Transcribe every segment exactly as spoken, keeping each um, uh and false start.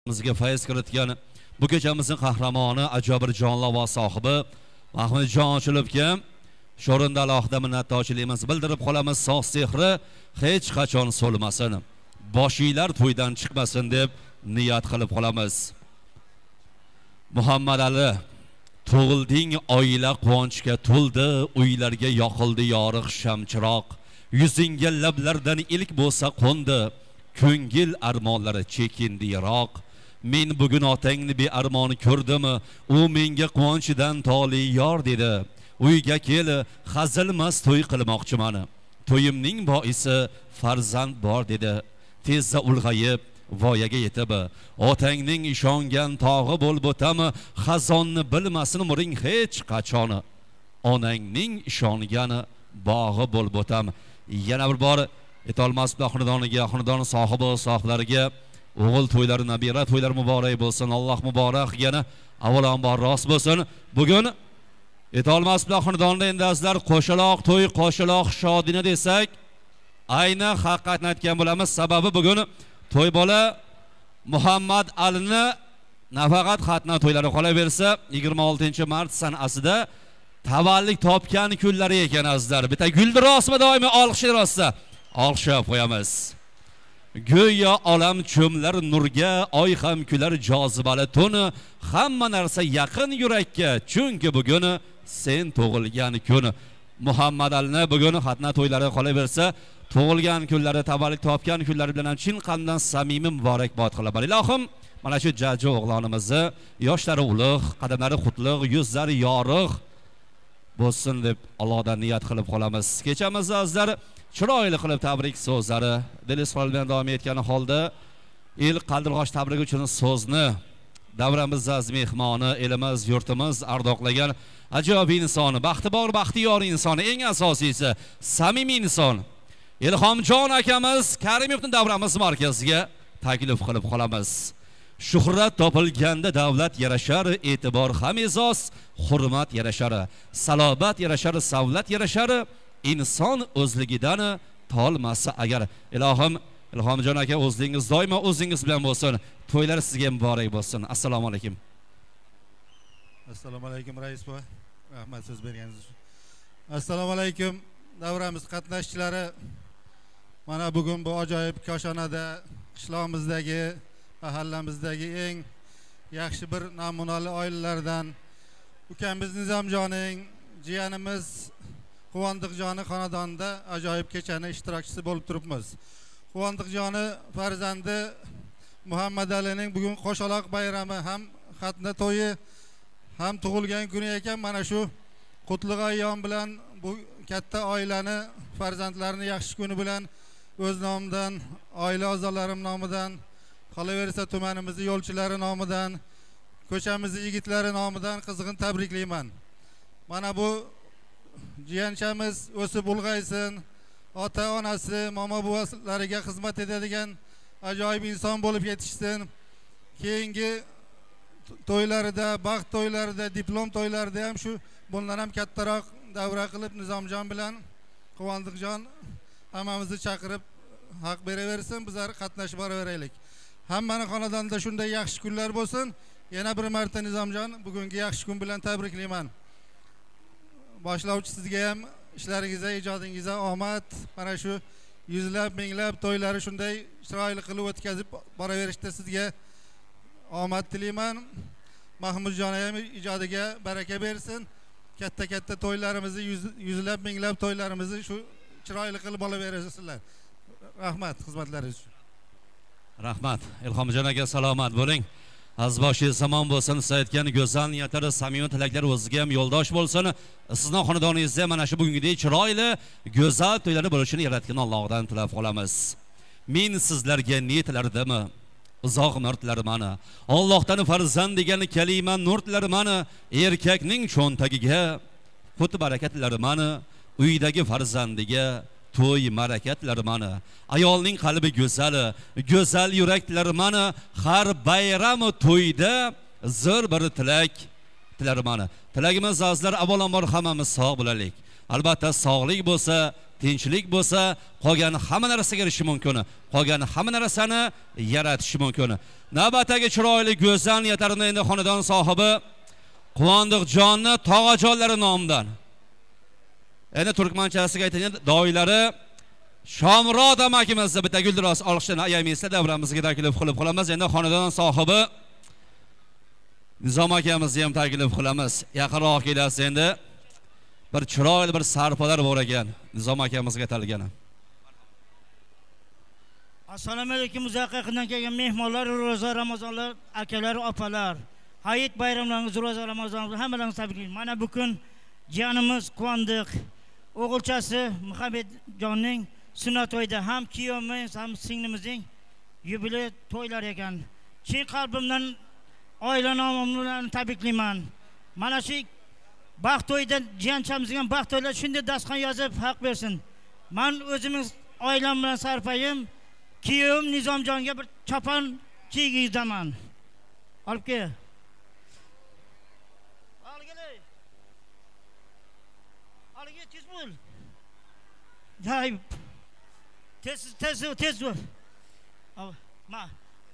bizga fayz kiritgan bu kechamizning qahramoni ajoyib bir jonlava sohibi Mahmudjon Ochilovga sho'rinda alohida minnatdorchiligimizni bildirib qolamiz. Sog' sehri hech qachon so'lmasin, boshinglar to'ydan chiqmasin deb niyat qilib qolamiz. Muhammad Ali, tug'ilding, oila quvonchga to'ldi, uylarga yoqildi yorug' shamchiroq. Yuzingga lablardan ilk bo'lsa qo'ndi, ko'ngil armonlari chekindi yiroq. Men bugun otangni be armoni ko'rdim, u menga quvonchidan toli yor dedi. Uyga kel, hazilmas to'y qilmoqchiman. To'yimning boisi farzand bor dedi. Tezda ulg'ayib voyaga yetib, otangning ishongan tog'i bo'lib o'tam, xazonni bilmasin umring hech qachon. Onangning ishongani bog'i bo'lib o'tam. Yana bir bor etolmas xonadoniga, xonadon sohibi sohiblariga o'g'il to'ylari, nabira to'ylari muborak bo'lsin. Alloh muborak yana avvalambor rost bo'lsin. Bugun etolmas xonadonida endi azlar qo'shaloq to'y, qo'shaloq shodina desak, ayni haqiqatni aytgan bo'lamiz. Sababi bugun to'y bola Muhammad Alini nafaqat xatna to'ylari qolaversa, yigirma oltinchi mart sanasida tavallik topgan kunlari ekan azlar. Bitta guldirosmi doimo olqishlar rosta. Olqishab qo'yamiz. Go'yo olam cho'mlar nurga, oy ham kular jozibali tuni, hamma narsa yaqin yurakka, chunki bugun sen tug'ilgan kun. Muhammad Alini bugun xatna to'ylari qolaversa, tug'ilgan kunlari, tavallik topgan kunlari bilan chin qalbdan samimiy muborakbod qilaman. Ilohim, mana shu jajji o'g'lonimizni yoshlari ulug', qadamlari qutlug', yuzlari yorug' bo'lsin deb Allohdan niyat qilib qolamiz. Kechamizni azlar chiroyli qilib tabrik so'zlari dil izhor bilan davom etgan holda el qaldirg'och tabrik uchun so'zni davramiz az mehmoni, elimiz, yurtimiz ardoqlagan ajoyib insoni, baxtibor, baxtiyor insoni, eng asosiysi samimiy inson Ilhomjon akamiz Karimovning davramiz markaziga taklif qilib qolamiz. Shuhrat topilganda davlat yarashar, e'tibor ham e'zoz, hurmat yarashar, salobat yarashar, savlat yarashar, inson o'zligidan tolmasa agar. Ilohim, Ilhomjon aka, o'zlingiz doimo o'zingiz bilan bo'lsin. To'ylar sizga muborak bo'lsin. Assalomu alaykum. Assalomu alaykum rais boy. Rahmat so'z berganingiz uchun. Assalomu alaykum davramiz qatnashchilari. Mana bugun bu ajoyib koshonada qishlog'imizdagi, mahallamizdagi eng yaxshi bir namunali oilalardan ukamiz Nizomjoning, jiyanimiz Quvondiqjoni xonadonida ajoyib kechani ishtirokchisi bo'lib turibmiz. Quvondiqjoni farzandi Muhammad Alining bugun qo'shaloq bayrami, ham xatna to'yi, ham tug'ilgan kuni ekan. Mana shu qutlug' ayyom bilan bu katta oilani, farzandlarini yaxshi kuni bilan o'z nomidan, oila a'zolarim nomidan, qolaversa tumanimizning yo'lchilari nomidan, ko'chamizning yigitlari nomidan qizg'in tabriklayman. Mana bu jiyanchamiz o'sib ulg'aysin, ota onasi, momo buvalariga xizmat etadigan ajoyib inson bo'lib yetishsin. Keyingi to'ylarida, baxt to'ylarida, diplom to'ylarida ham shu bundan ham kattaroq davra qilib Nizomjon bilan Quvondiqjon hammamizni chaqirib haq beraversin, bizlar qatnashib boraveraylik. Hammani xonadonida shunday yaxshi kunlar bo'lsin. Yana bir marta Nizomjon, bugungi yaxshi kun bilan tabriklayman. Boshlovchi sizga ham ishlaringizga, ijodingizga omad, mana shu yuzlab, minglab to'ylari shunday chiroyli qilib o'tkazib boraverishda sizga omad tilayman. Mahmudjon ham ijodiga baraka bersin. Katta-katta to'ylarimizni, yuzlab, minglab to'ylarimizni shu chiroyli qilib olaverasizlar. Rahmat xizmatlaringiz uchun. Rahmat. Ilhomjon aka, salomat bo'ling. Azboshi zamon bo'lsin, siz aytgan go'zal niyatlari, samimiy tilaklar o'zingizga ham yo'ldosh bo'lsin. Sizning xonadoningizda mana shu bugungidek chiroyli, go'zal to'ylar bo'lishini yaratgan Allohdan tilab qolamiz. Men sizlarga ne tilardimi? Uzoq umr tilarimani. Allohdan farzand degan kalima nur tilarimani. Erkakning cho'ntagiga qut barakat tilarimani. Uydagi farzandiga to'y marakatlari, ayolning qalbi go'zal, go'zal yuraklarni har bayram to'yda zo'r bir tilak tilarmani. Tilagimiz azizlar, avvalambor hammamiz sog' bo'laylik. Albatta sog'lik bo'lsa, tinchlik bo'lsa, qolgan hamma narsaga erishish mumkin. Qolgan hamma narsani yaratish mumkin. Navbatdagi chiroyli go'zal niyatlarini endi xonadon sohibi Quvondiqjonni tog'ajonlari nomidan. Endi turkmanchasiga aytilgan doilari Shomrod amakimizni bitta guldiroz olishini ayamaysiz, davramizga taklif qilib qolamiz. Endi xonadon sohibi Nizom akamizni ham taklif qilamiz. Yaqinroq kelasiz endi. Bir chiroyli bir sarpalar bor ekan, Nizom akamizga atalgan. Assalomu alaykum, uzoqdan kelgan mehmonlar, ro'za Ramazonlar, akalar, opalar. Hayit bayramlaringiz, ro'za Ramazonlar hammalaringizni tabriklayman. Mana bu kun jiyanimiz Quvondiq o'g'ilchasi Muhammadjonning sunnat to'yida ham kuyovimiz, ham singlimizning yubiley to'ylar ekan. Chin qalbimdan oila nomim bilan tabriklayman. Mana shu baxt to'yida jiyanchamizga baxt to'ylar shunday dasturxon yozib haq bersin. Men o'zimiz oilam bilan sarpayim, kuyovim Nizomjonga bir chopon kiygizdaman. Olib kel. Olgilay. Olgil tez bo'l. Hay. Tez tez tez bo'l. Ma.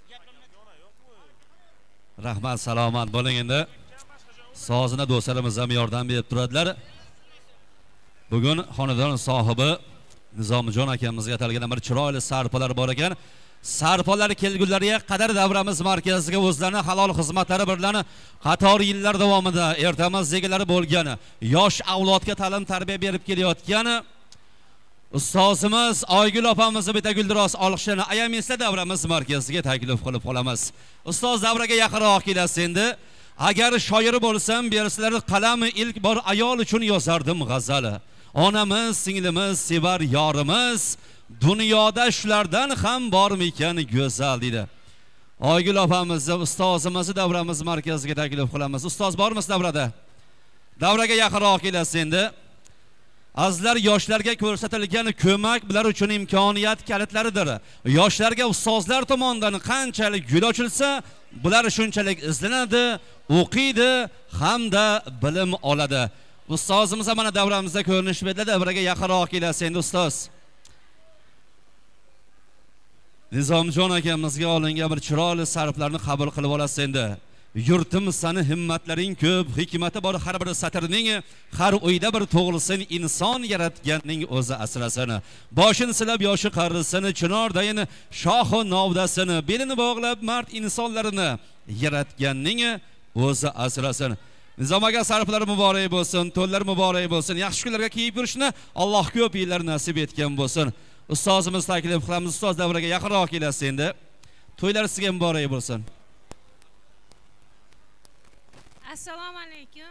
Rahmat, salomat bo'ling endi. Sozina do'stlarimiz ham yordam berib turadilar. Bugun xonadon sohibi Nizomjon akamizga atalgan bir chiroyli sarpalar bor ekan. Sarpalar kelgulariga qadar davramiz markaziga o'zlarining halol xizmatlari bilan qator yillar davomida ertamiz egalari bo'lgan, yosh avlodga ta'lim tarbiya berib kelayotgan ustozimiz Oygul opamizni bitta guldiroz olishini ayamaysiz, davramiz markaziga taklif qilib qolamiz. Ustoz, davraga yaqinroq kelasiz endi. Agar shoir bo'lsam, bersizlar qalami ilk bor ayol uchun yozardim g'azali. Onamiz, singlimiz, sevar yorimiz, dunyoda shulardan ham bormikan go'zal dedi. Oygul opamizni, ustozimizni davramiz markaziga taklif qilamiz. Ustoz bormisiz davrada? Davraga yaqinroq kelasiz endi. Azizlar, yoshlarga ko'rsatilgan ko'mak bular uchun imkoniyat kalitlaridir. Yoshlarga ustozlar tomonidan qanchalik gul ochilsa, bular shunchalik izlanadi, o'qiydi hamda bilim oladi. Ustozimiz mana davramizda ko'rinish berdi, davraga yaqinroq kelasiz endi ustoz. Nizomjon akamizga olingan bir chiroyli sarflarni qabul qilib olasiz endi. Yurtim sani himmatlaring ko'p, hikmati bor har bir satrning, har uyda bir tug'ilsin inson yaratganning o'zi asrasin. Boshini silab yoshi qarrisin, chinordayin shohi novdasini, belini bog'lab mard insonlarini yaratganning o'zi asrasin. Nizom aka sarflari muborak bo'lsin, to'llar muborak bo'lsin. Yaxshi kunlarga kiyib yurishni Alloh ko'p yillar nasib etgan bo'lsin. Ustozimiz taklif qilamiz, ustoz davraga yaqinroq kelasiz endi. To'ylar sizga muborak bo'lsin. Assalomu alaykum.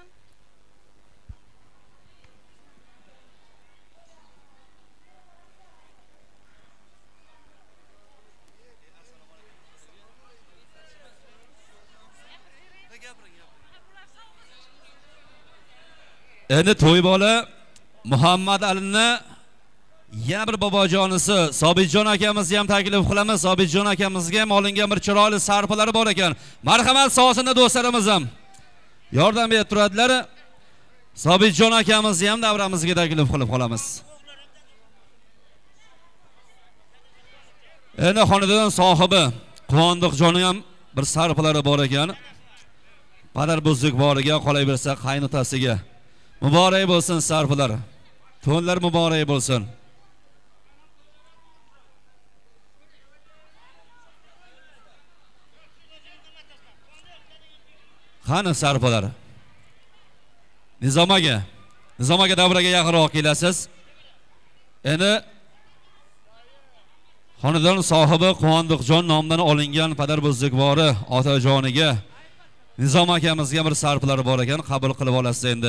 Endi to'y bola Muhammad Alini yana bir bobojonisi Sobitjon akamizni ham taklif qilamiz. Sobitjon akamizga ham olingan bir chiroyli sarpalari bor ekan. Marhamat, sahosida do'stlarimiz ham yordam berib turadilar. Sobitjon akamizni ham davramizga taklif qilib qolamiz. Endi xonadon sohibi Quvondiqjonning ham bir sarpalari bor ekan. Padar buzrukvoriga, qolaversa qaynotasiga muborak bo'lsin sarpalar. To'nlar muborak bo'lsin. Qani sarpalar? Nizom aka, Nizom aka davraga yaqinroq kelasiz. Endi xonadon sohibi Quvondiqjon nomidan olingan padar buzrukvori otajoniga Nizom akamizga bir sarpalari bor ekan, qabul qilib olasiz endi.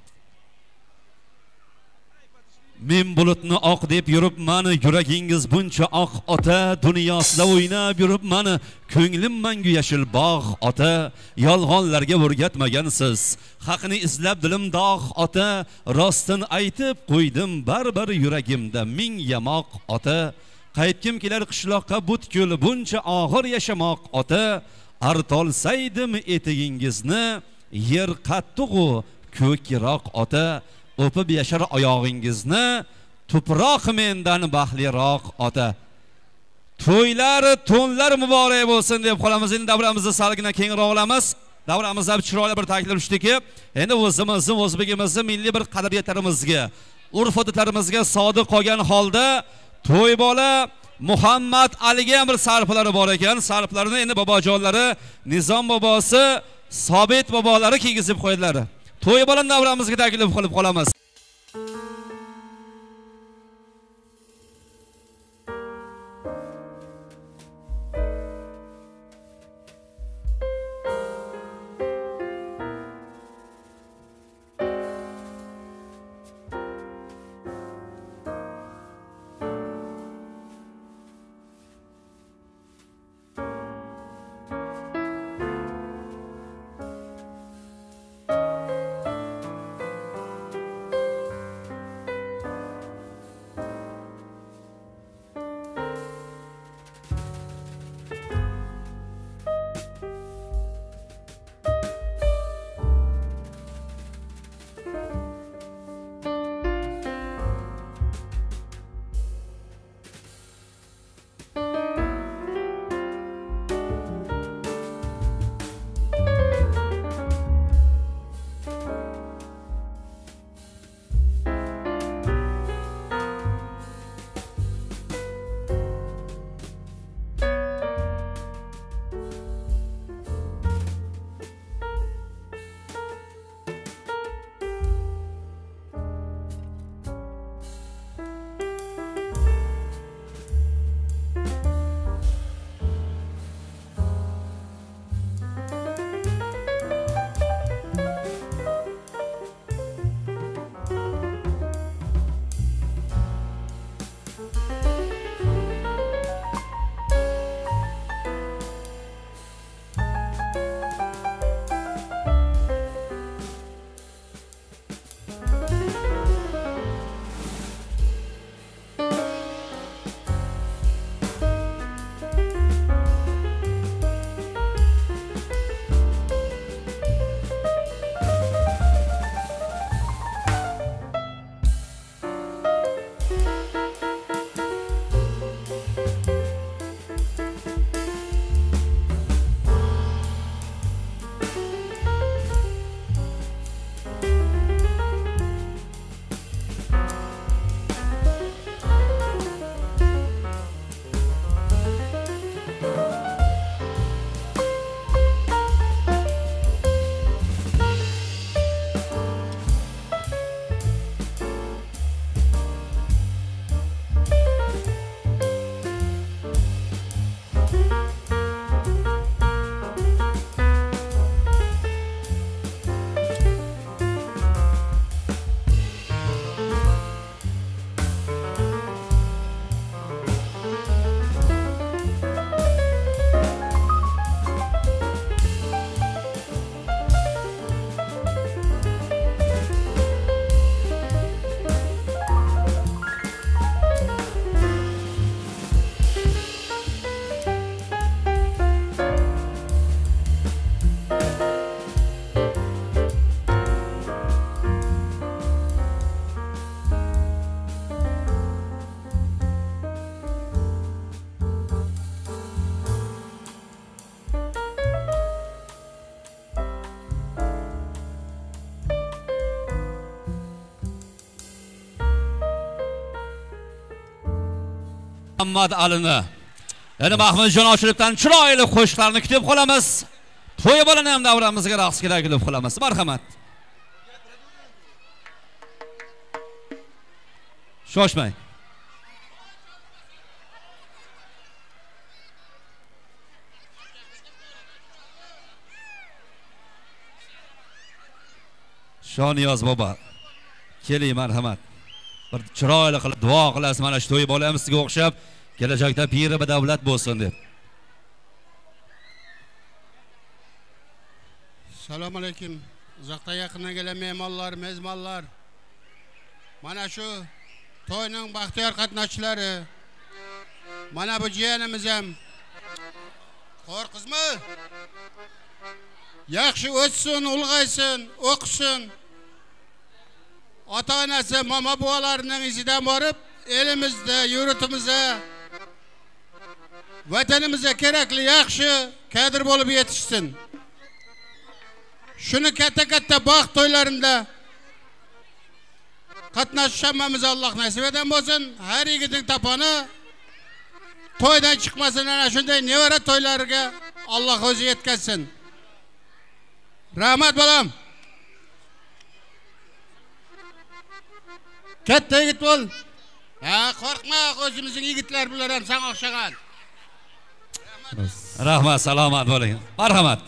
Men bulutni oq deb yuribman, yuragingiz buncha oq ota, dunyosida o'ynab yuribman, ko'nglim mangu yashil bog' ota, yolg'onlarga o'rgatmagansiz, haqni izlab dilim dog' ota, rostini aytib qo'ydim baribir yuragimda ming yamoq ota, qaytkim kelar qishloqqa butkul buncha og'ir yashamoq ota, artolsaydim etigingizni, yer qattiq-u ko'kroq ota, o'pib yashar oyog'ingizni, tuproq mendan baxtliroq ota. To'ylar, to'nlar muborak bo'lsin deb qolamiz. Endi davramizni salgina kengroq olamiz. Davramizda chiroyli bir taklif tushdiki, endi o'zimizni, o'zbegimizni milliy bir qadriyatlarimizga, urf-odatlarimizga sodiq qolgan holda to'y bola Muhammad Aliga bir sarflari bor ekan. Sarflarini endi bobojonlari Nizom bobosi, Sobit bobolari kiygizib qo'ydilar. To'y bola davramizga taklif qilib qolamiz. Muhammad Alini. Endi Mahmudjon Ochilibdan chiroyli qo'shiqlarni kutib qolamiz. To'y bolani ham davramizga raqsga taklif qilamiz. Marhamat. Shoshmang. Shoniyoz bobo. Keling, marhamat. Bir chiroyli qilib duo qilasiz. Mana shu to'y bolamiz sizga o'xshab kelajakda piri va davlat bo'lsin deb. Assalomu alaykum. Uzoqdan yaqindan kelgan mehmonlar, mezmonlar. Mana shu to'yning baxtiyor qatnashchilari. Mana bu jiyanimiz ham qo'rqizmi? Yaxshi o'tsin, ulg'aysin, o'qisin. ota-onasi, mama buvalarining izidan borib, elimizda, yurtimizda, vatanimizga kerakli yaxshi kadr bo'lib yetishsin. Shuni katta-katta baxt to'ylarida qatnashishimiz Alloh nasib etan bo'lsin. Har yigitning taponi to'ydan chiqmasin, ana shunday nevara to'ylariga Alloh o'zi yetkazsin. Rahmat bolam. Katta yigit bo'l. Ha, qo'rqma, o'zimizning yigitlar bilan ham sen o'xshagan. Rahmat, salomat bo'ling. Marhamat.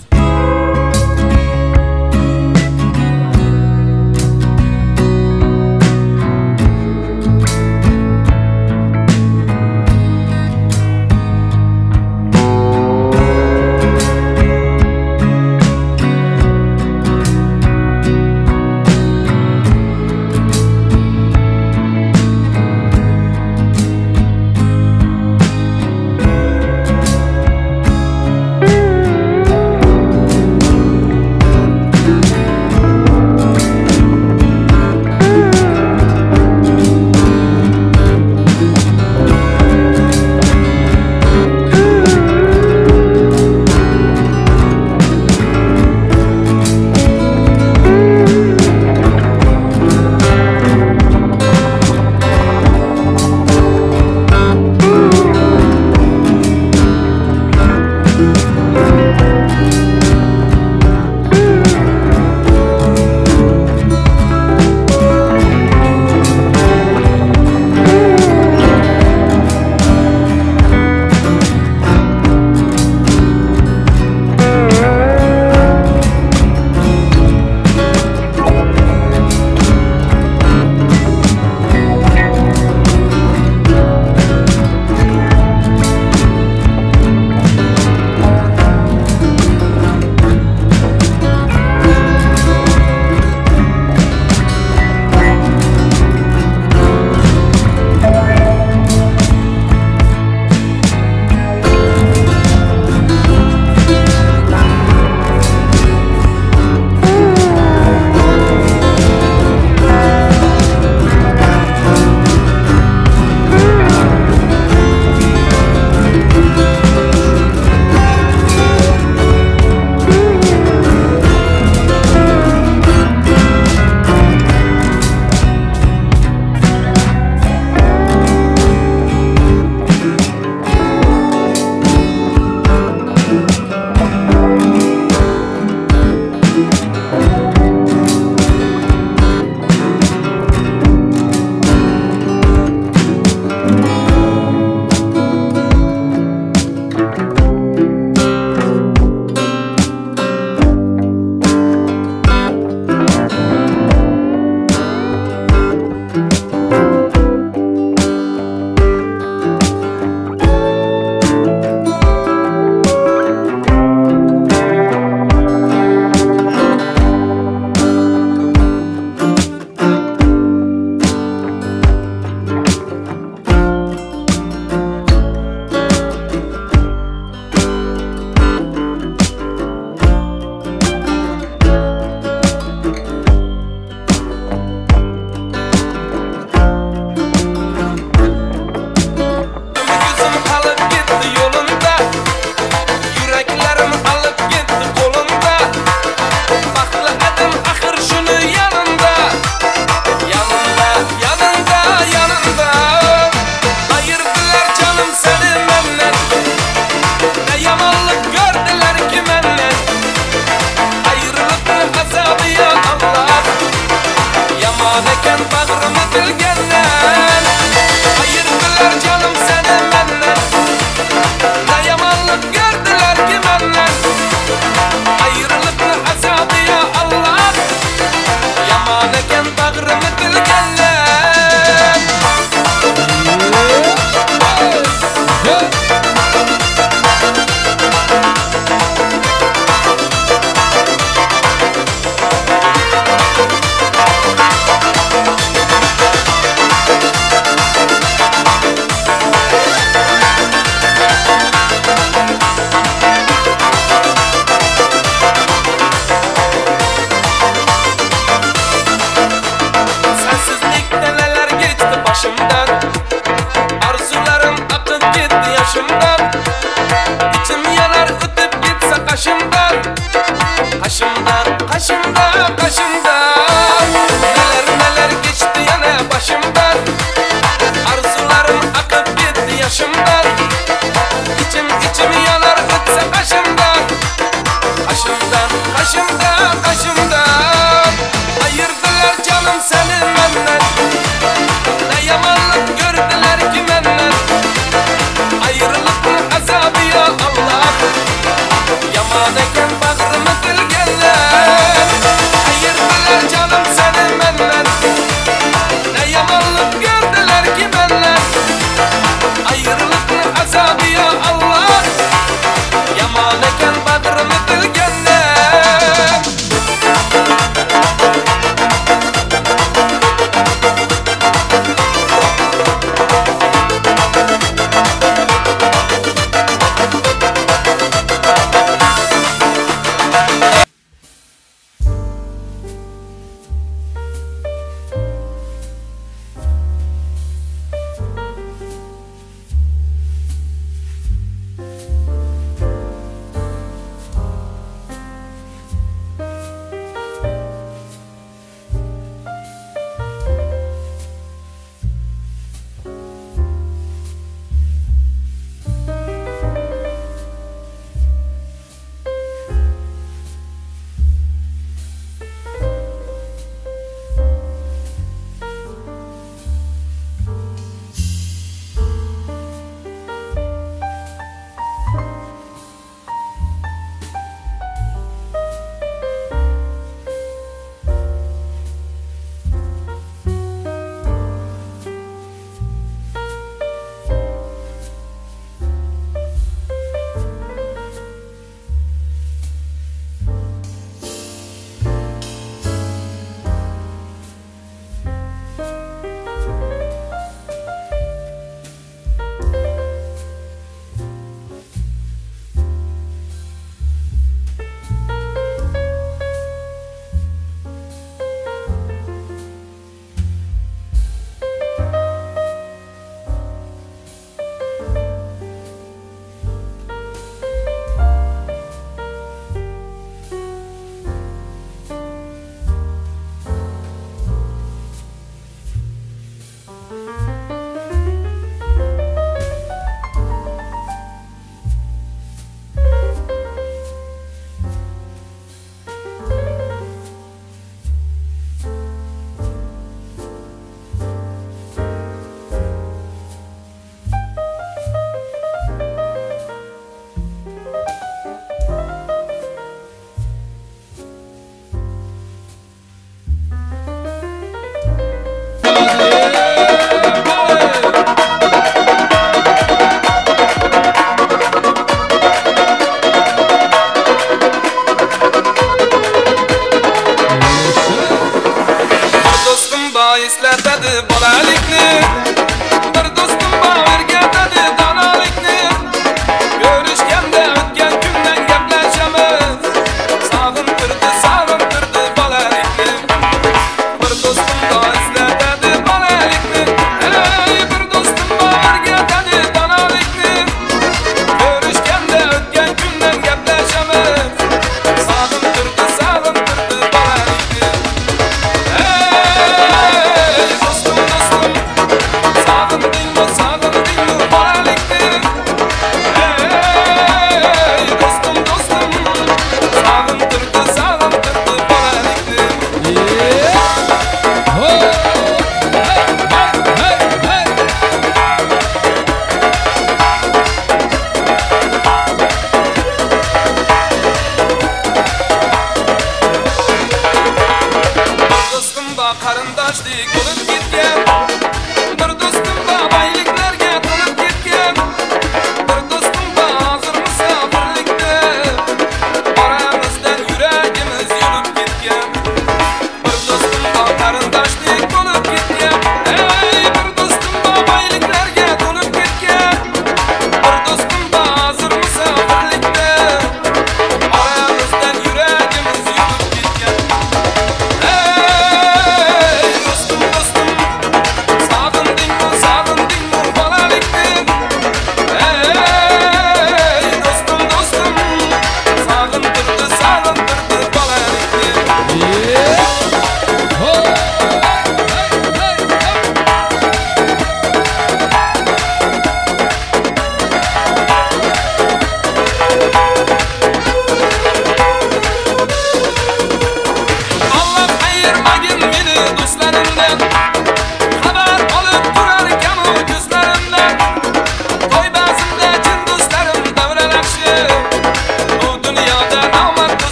Kaşımda, kaşımda, kaşımda neler neler geçti yana başımdan. Arzularım akıp gitti yaşımdan. İçim içim yanar ötse kaşımdan. Kaşımdan, kaşımdan, kaşımdan ayırdılar canım seni benden. Ne yamanlık gördüler ki benden. Ayrılıkın azabı ya Allah. Yaman eken bağrımı bilgenler. Ayırdılar canım seni benden. Ne yamanlık gördüler ki benden. Ayrılıkın azabı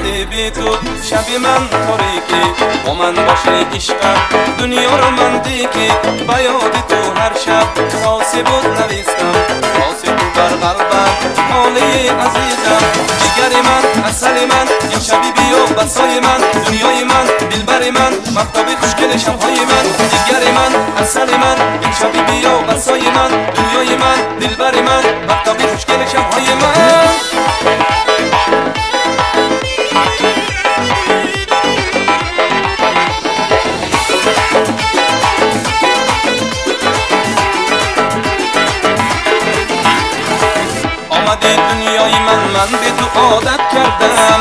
آمدی بی تو شبی من تاریکی با من باشی عشقم دنیا رو من دیکی با یاد تو هر شب خاصی بود نویستم خاصی تو بر قلبم حالی عزیزم جگری من اصلی من این شبی بیا بسای من دنیای من دلبری من مکتبی خوشگل شبهای من جگری من اصلی من این شبی بیا بسای من دنیای من دلبری من مکتبی خوشگل شبهای من آمدی دنیای من من به تو عادت کردم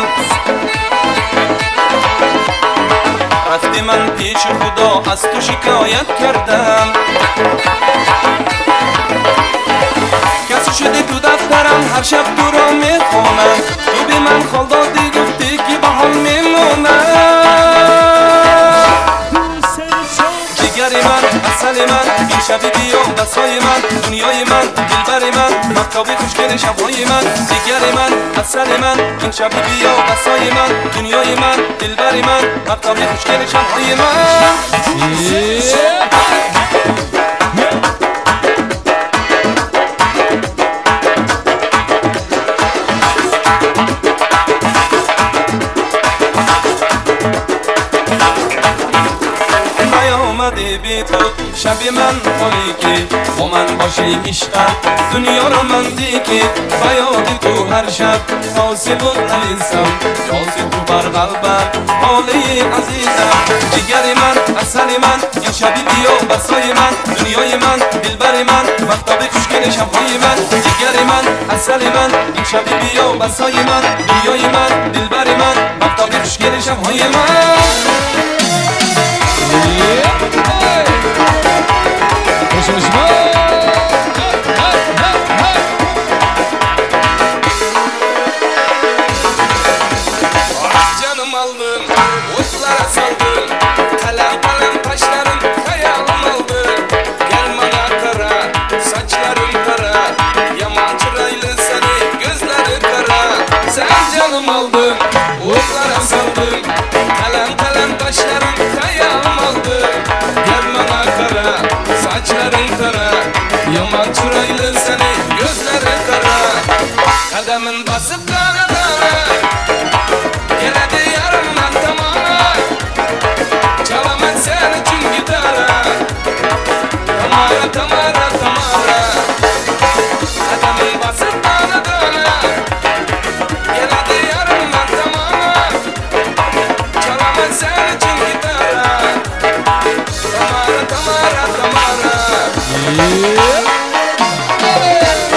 رفتی من پیش خدا از تو شکایت کردم کسی شدی تو دفترم هر شب تو را میخونم تو بی من خال دادی گفتی که با حال میمونم جگری من اصلی من این شبی بیا بسای من دنیای من دلبری من مکتبی خوشگل شبهای من جگری من اصلی من این شبی بیا بسای من دنیای من دلبری من مکتبی خوشگل شبهای من آمدی بی تو شبی من خالیکی با من باشی عشقم دنیا رو من دیکی با یاد تو هر شب خاصی بود نویسم خاصی تو بر قلبم حالی عزیزم جگری من اصلی من این شبی بیا بسای من دنیای من دلبری من مکتبی خوشگل شبهای من جگری من اصلی من این شبی بیا بسای من دنیای من دلبری من مکتبی خوشگل شبهای من Canım aldım, otlara saldım Kalem kalem taşlarım hayalım aldı Gel bana kara, saçlarım kara Yaman çıraylı seni, gözleri kara Sen canım aldım, otlara saldım Kalem kalem taşlarım hayalım aldı Gel bana kara, saçlarım kara Yaman çıraylı seni, gözleri kara Kademin basıp dara dara Geledi yarımdan tamara Çalamam sen için gitara Tamara tamara tamara Adamın basıp dana dana Geledi yarımdan tamara Çalamam sen için gitara Tamara tamara tamara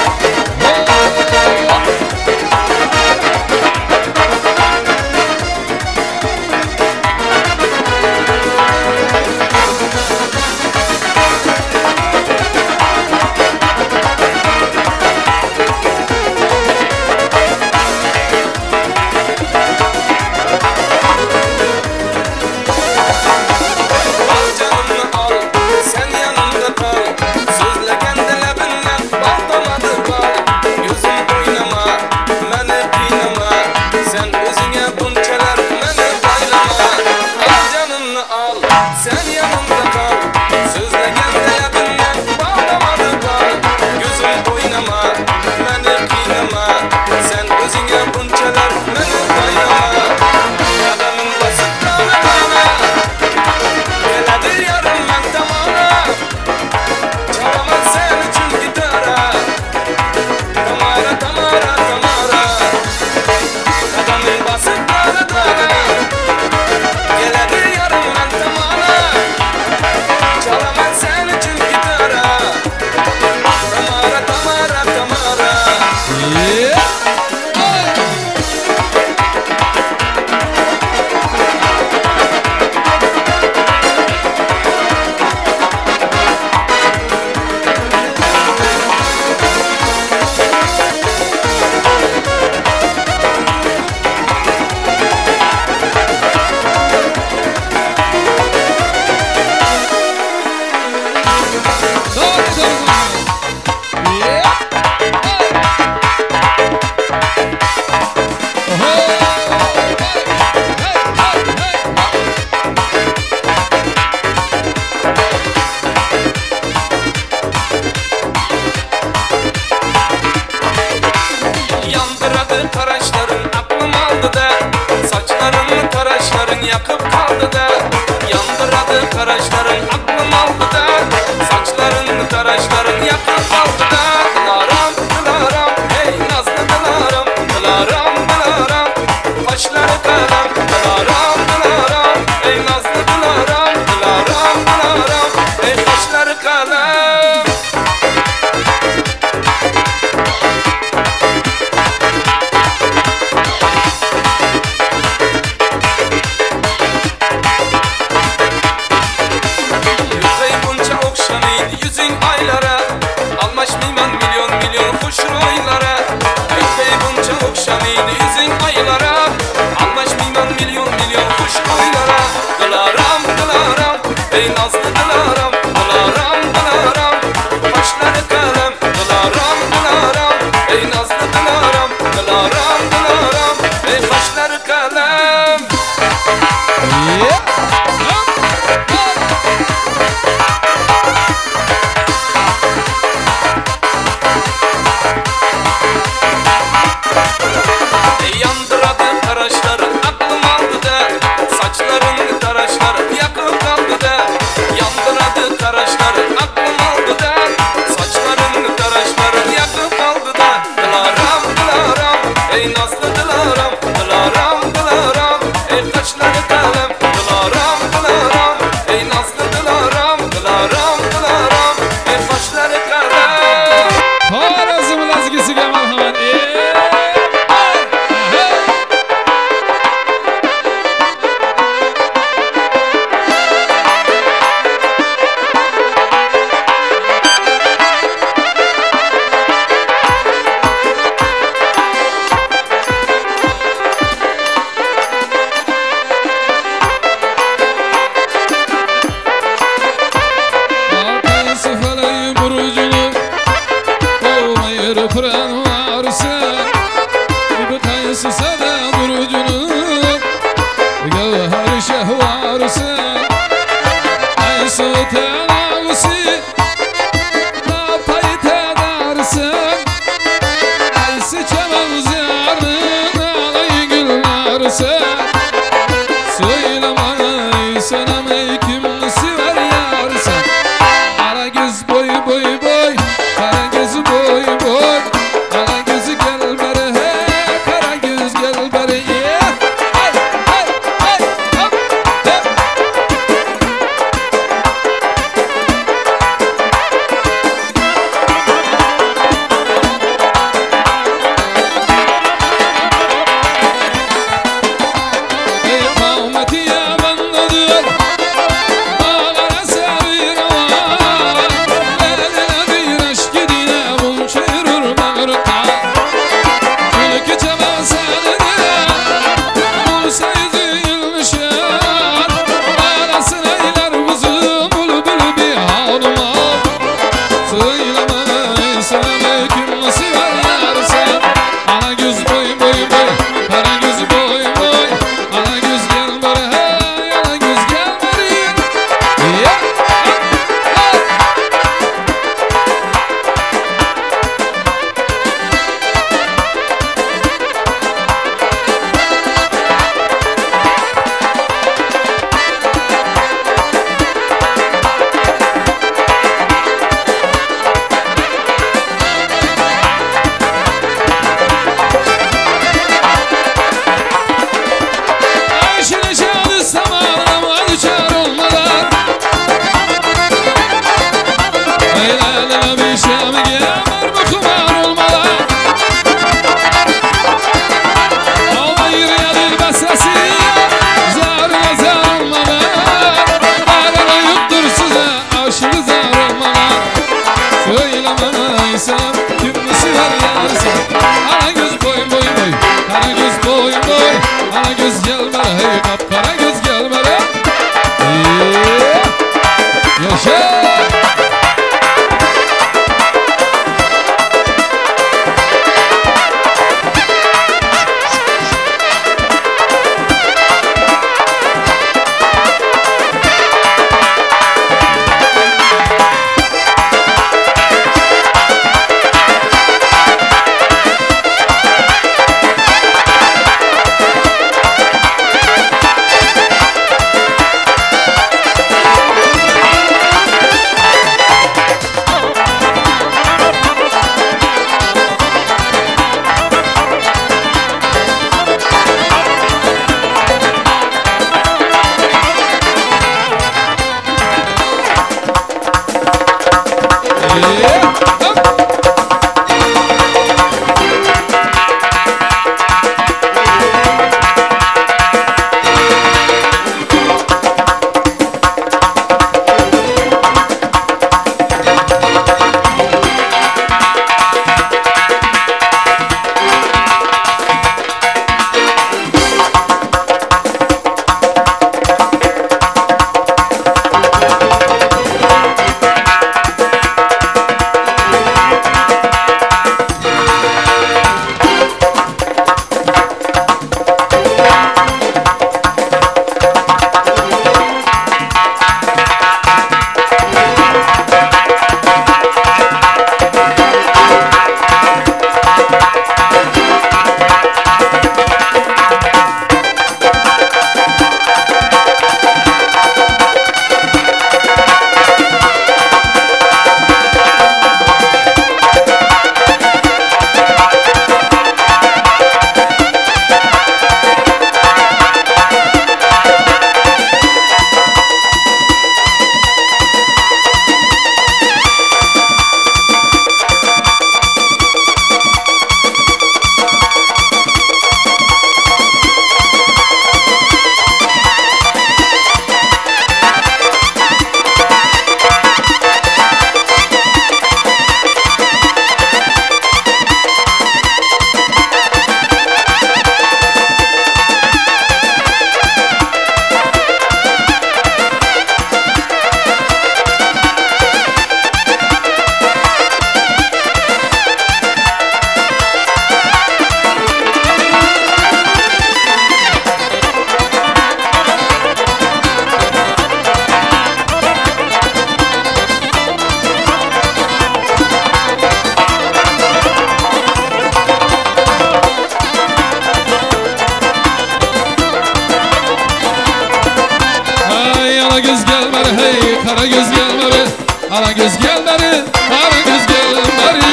Arangiz gelmedi, arangiz gelmedi.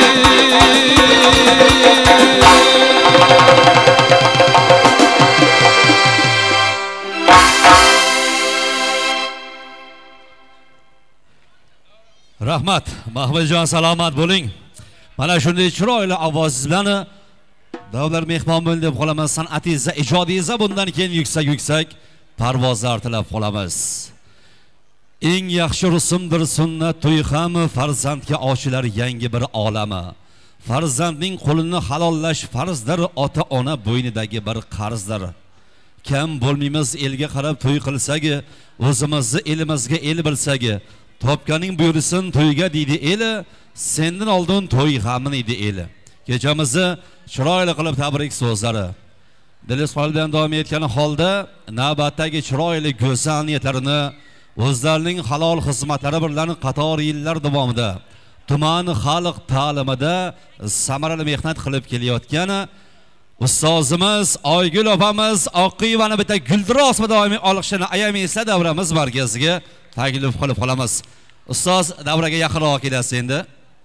Rahmat, Mahmudjon salomat bo'ling. Mana shunday chiroyli ovozingiz bilan davlar mehmon bo'ldi deb qolaman. San'atingiz, ijodingiz bundan keyin yuksak-yuksak parvozlar tilab qolamiz. Eng yaxshi rusumdir sunnat to'y ham farzandga ochilar yangi bir olami. Farzandning qo'lini halollash farzdir, ota-ona bo'ynidagi bir qarzdir. Kam bo'lmaymiz elga qarab to'y qilsak, o'zimizni elimizga el bilsak, topganing buyursin to'yga deydi eli, sendan oldin to'y g'amin edi eli. Kechamizni chiroyli qilib tabrik so'zlari Dilis holdan davom etgan holda navbatdagi chiroyli go'zal niyatlarini o'zlarining halol xizmatlari bilan qator yillar davomida tuman xalq ta'limida samarali mehnat qilib kelayotgan ustozimiz Oygul opamiz Oqqiyevani bitta guldiroz doimiy olqishini ayamaysa davramiz markaziga taklif qilib qolamiz. Ustoz davraga yaqinroq kelasiz endi.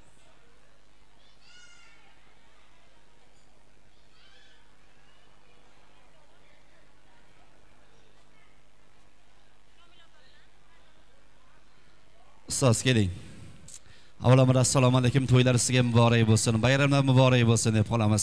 Ustoz keling. Avvalambor assalomu alaykum, to'ylar sizga muborak bo'lsin, bayramlar muborak bo'lsin deb qolamiz.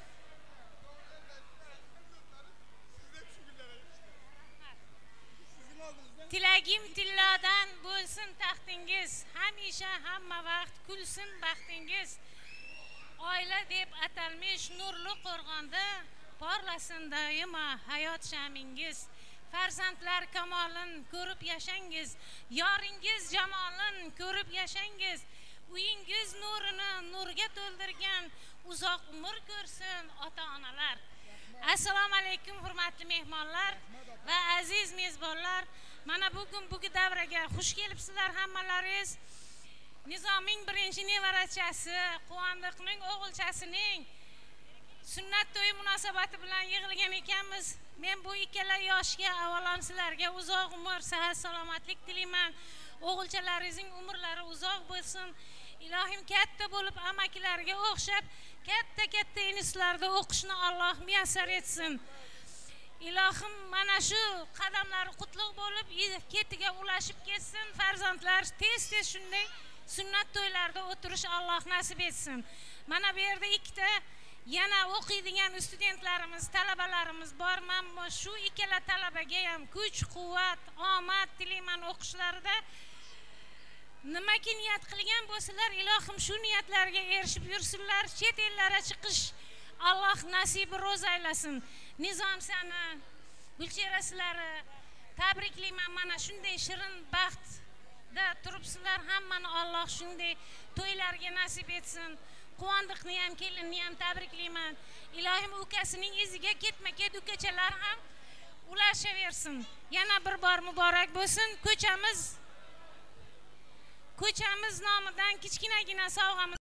Tilagim tillodan bo'lsin taxtingiz, hamisha hamma vaqt kulsin baxtingiz. Oila deb atalmish nurli qo'rg'onda porlasin doimo hayot shamingiz. Farzandlar kamolin ko'rib yashangiz, yoringiz jamolin ko'rib yashangiz. Uyingiz nurini nurga to'ldirgan uzoq umr ko'rsin ota-onalar. Assalomu alaykum hurmatli mehmonlar va aziz mezbonlar. Mana bugun bugi davraga xush kelibsizlar hammalaringiz. Nizomning birinchi nevarachasi, Quvondiqning o'g'ilchasining sunnat to'yi munosabati bilan yig'ilgan ekanmiz. Men bu ikkala yoshga avvalom sizlarga uzoq umr, sihat, salomatlik tilayman. O'g'ilchalaringizning umrlari uzoq bo'lsin. Ilohim katta bo'lib amakilarga o'xshab katta-katta institutlarda o'qishni Alloh muyassar etsin. Ilohim mana shu qadamlari qutlug' bo'lib ketiga ulashib ketsin. Farzandlar tez-tez shunday sunnat to'ylarida o'tirish Alloh nasib etsin. Mana bu yerda ikkita yana o'qiydigan studentlarimiz, talabalarimiz bor. Men shu ikkala talabaga ham kuch, quvvat, omad tilayman o'qishlarida. Nimaga niyat qilgan bo'lsalar, ilohim shu niyatlarga erishib yursinlar. Chet ellarga chiqish Alloh nasibi ro'z aylasin. Nizom sani, Gulchehra sizlari tabriklayman. Mana shunday shirin baxtda turibsizlar. Hammani Alloh shunday to'ylarga nasib etsin. Quvondiqni ham, kelinni ham tabriklayman. Ilohim ukasining iziga ketma-ket ukachalar ham ulashaversin. Yana bir bor muborak bo'lsin. Ko'chamiz ko'chamiz nomidan kichkinagina sovg'amiz